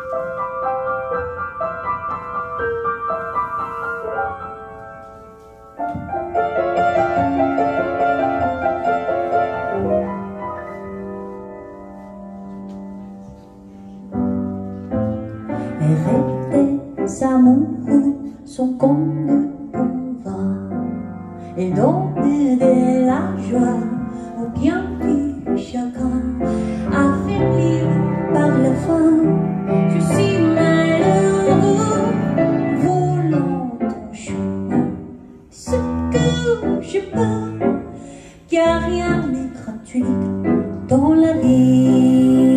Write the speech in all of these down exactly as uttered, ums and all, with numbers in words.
Les rêves des amoureux sont comme le bon vin. Ils donnent de la joie ou bien du chagrin. Affaibli par la faim, je suis malheureux, volant ton chemin. Ce que je peux, car rien n'est gratuit dans la vie.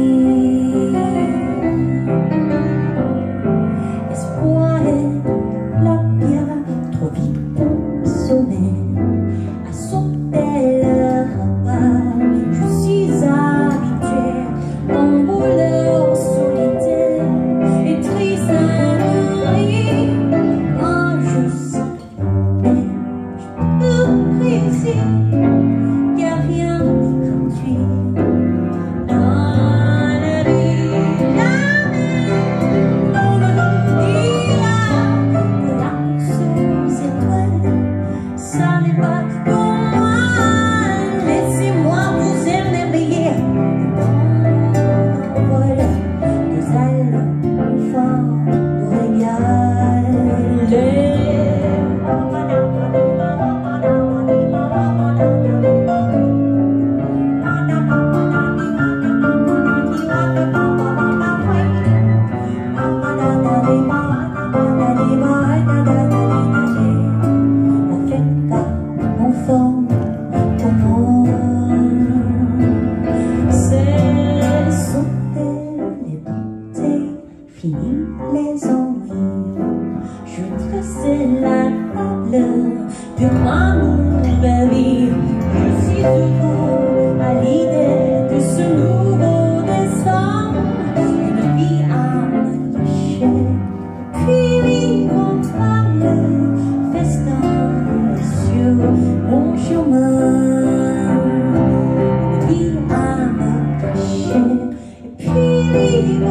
Fini les ennuis, je dressais la table de ma nouvelle vie. Je suis heureux à l'idée de ce nouveau destin, une vie à m'attacher, puis vivre entre le festin sur mon chemin. Une vie à m'attacher, puis vivre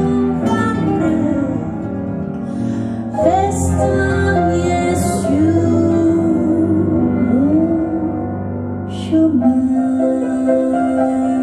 festagne sur mon chemin.